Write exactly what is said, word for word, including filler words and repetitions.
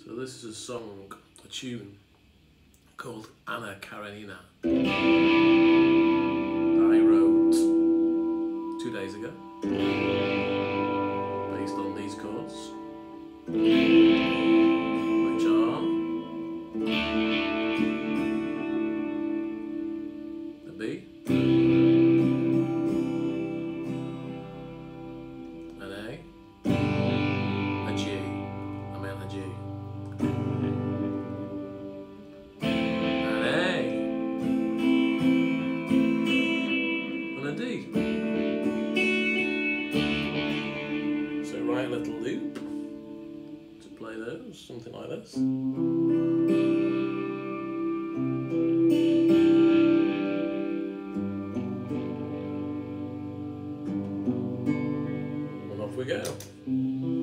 So this is a song, a tune called Anna Karenina that I wrote two days ago based on these chords, which are a B, an A, a G, I meant a G, an A, and a D. So write a little loop to play those, something like this. And off we go.